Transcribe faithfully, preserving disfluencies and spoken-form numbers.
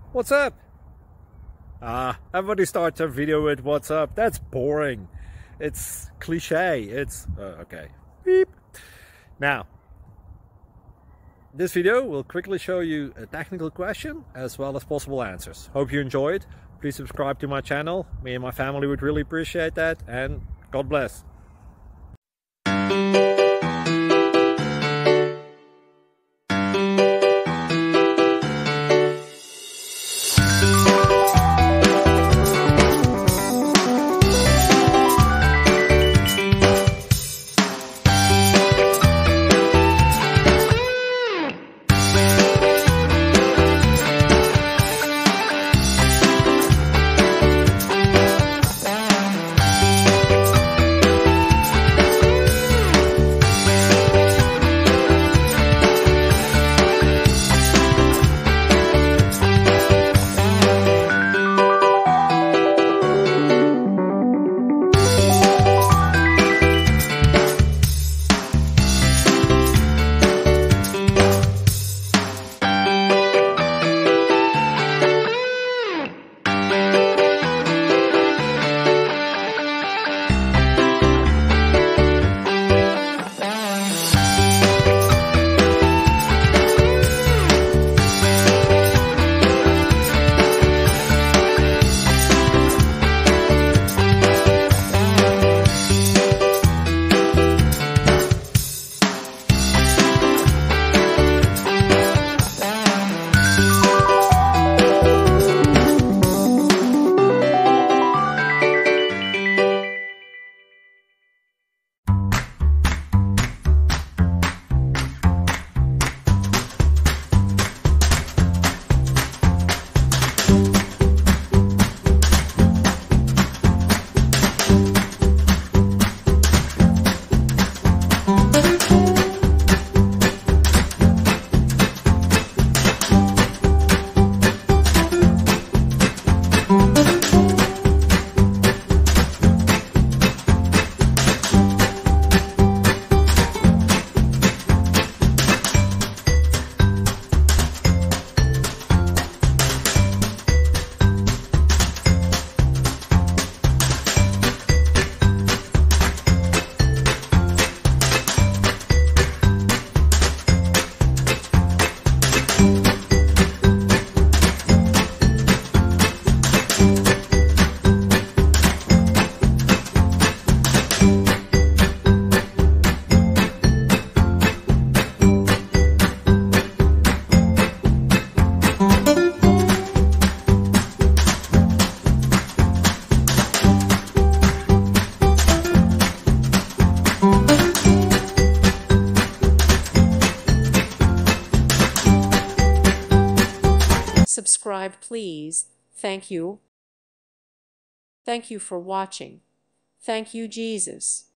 What's up? Ah, everybody starts their video with what's up. That's boring. It's cliche. It's uh, okay. Beep. Now, this video will quickly show you a technical question as well as possible answers. Hope you enjoyed. Please subscribe to my channel. Me and my family would really appreciate that, and God bless. Subscribe, please. Thank you. Thank you for watching. Thank you, Jesus.